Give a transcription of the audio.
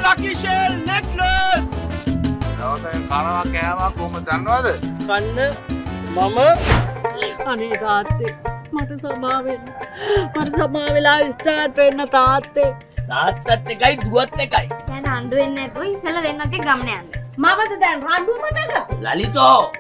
lucky shell necklace. දවසෙන් කනවා කෑමක් කොහොමද දන්නවද? කන්න මම අනේ තාත්තේ මට සමා වෙන්න. මට සමා වෙලා ස්ටාර්ට් වෙන්න තාත්තේ. තාත්තත් එකයි දුවත් එකයි. දැන් රණ්ඩු වෙන්නේ නැතුව ඉස්සෙල්ලා දෙන්නත් එක්ක ගමන යන්න. මමද දැන් රණ්ඩුව මතක? ලලිතෝ